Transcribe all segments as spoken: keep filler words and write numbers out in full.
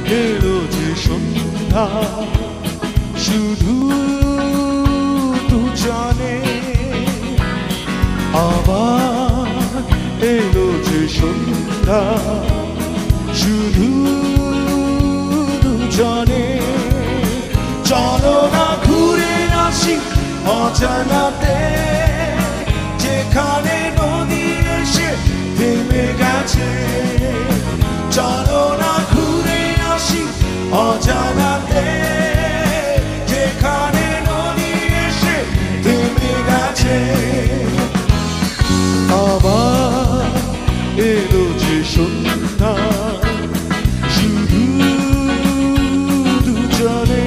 এলো যে সন্ধ্যা শুধু দুজনে আবার এলো যে সন্ধ্যা শুধু দুজনে চলো না ঘুরে আসি অজানাতে যেখানে নদী এসে থেমে গেছে চলো না ঘুরে আসি অজানাতে যেখানে নদী এসে থেমে গেছে আবার এলো যে সন্ধ্যা শুধু দুজনে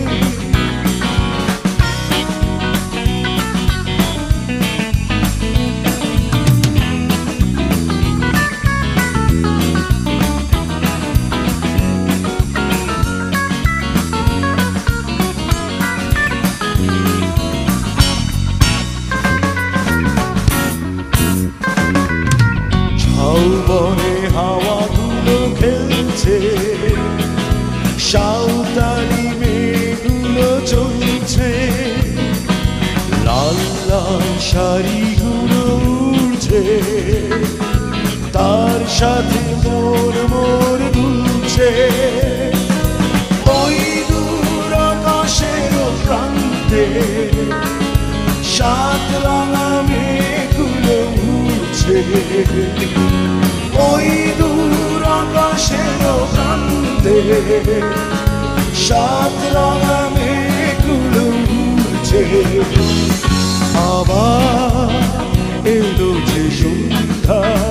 বনে হাওয়াগুলো খেলছে সাঁওতালি মেঘগুলো চলছে লাল লাল শাড়িগুলো উড়ছে তার সাথে মোর মোর দুলছে ওই দূর আকাশের প্রান্তে সাত রাঙা মেঘগুলো উড়ছে ওই দূর আকাশের প্রান্তে সাত রাঙা মেঘগুলো উড়ছে আবার এলো যে সন্ধ্যা